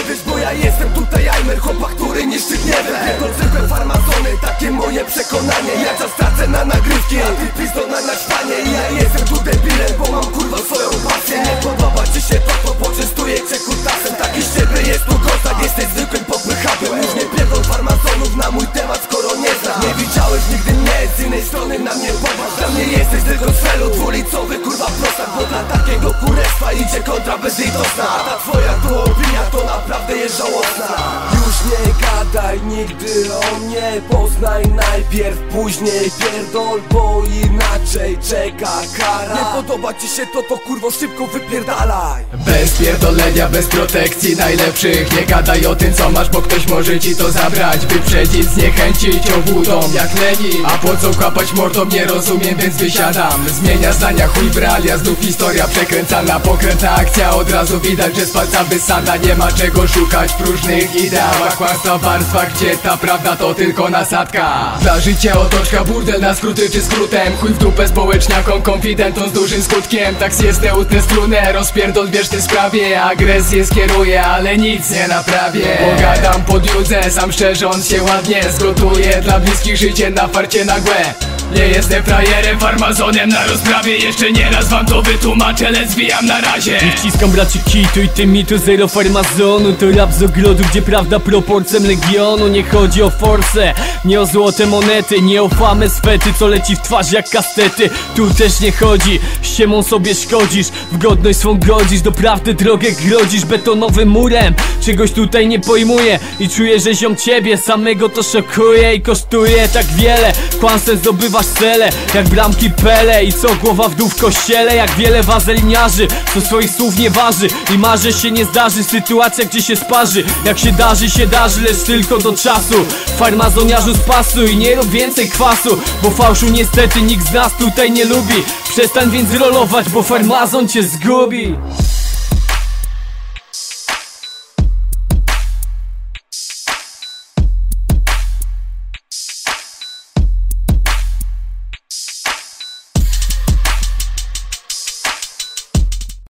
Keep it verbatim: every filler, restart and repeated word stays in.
wiesz, bo ja jestem tutaj Aimer, chłopak, który niszczy gniewem. Pierdol zwykłe farmazony, takie moje przekonanie. Ja czas tracę na nagrywki, a ty pizdo na naćpanie. I ja jestem tu debilem, bo mam kurwa swoją pasję. Nie podoba ci się to, to poczęstuję cię kutasem. Taki z ciebie jest tu kozak, jesteś zwykłym popychaczem. Już nie pierdol farmazonów na mój temat, skoro nie znasz. Nie widziałeś nigdy mnie, z innej strony na mnie popatrz. Dla mnie jesteś tylko celu, dwulicowy kurwa prostak. Bo dla takiego kurestwa idzie kontra bezlitosna. A ta twoja tu opinia to naprawdę jest żałosna. Już nie gadaj nigdy o mnie, poznaj najpierw, później pierdol, bo inaczej czeka kara. Nie podoba ci się to, to kurwo szybko wypierdalaj. Bez pierdolenia, bez protekcji najlepszych. Nie gadaj o tym co masz, bo ktoś może ci to zabrać. Wyprzedzić, zniechęcić obłudą jak Lenin. A po co kłapać mordą, nie rozumiem, więc wysiadam. Zmienia zdania, chuj w realia, znów historia przekręcana. Pokrętna akcja, od razu widać, że z palca wysada. Nie ma czego szukać w próżnych ideałach. Kłamstwa warstwa, gdzie ta prawda to tylko nasadka. Dla życia otoczka, burdel na skróty czy skrótem. Chuj w dupę społeczniakom, konfidentom z dużym skutkiem. Tak jest neutne strunę, rozpierdol wiesz ty sprawie. Agresję skieruję, ale nic nie naprawię. Pogadam pod judze, sam szczerząc się ładnie. Zgotuję dla bliskich życie na farcie nagłe. Nie jestem frajerem, farmazonem na rozprawie. Jeszcze nie raz wam to wytłumaczę, lecz zwijam na razie. Nie wciskam braci kitu i ty mi tu zero farmazonu. To rap z ogrodu, gdzie prawda proporcem legionu. Nie chodzi o forsę, nie o złote monety, nie o famę swety, co leci w twarz jak kastety. Tu też nie chodzi, ściemą sobie szkodzisz, w godność swą godzisz, do prawdy drogę grodzisz betonowym murem. Czegoś tutaj nie pojmuję i czuję, że ziom ciebie samego to szokuje i kosztuje tak wiele. Kłamstwem zdobywasz cele, jak bramki Pele. I co, głowa w dół w kościele, jak wiele wazelniarzy, co swoich słów nie waży i marzy się nie zdarzy. Sytuacja, gdzie się sparzy, jak się darzy, się darzy, lecz tylko do czasu. Farmazoniarzu spasuj, nie rób więcej kwasu, bo fałszu niestety nikt z nas tutaj nie lubi. Przestań więc rolować, bo farmazon cię zgubi.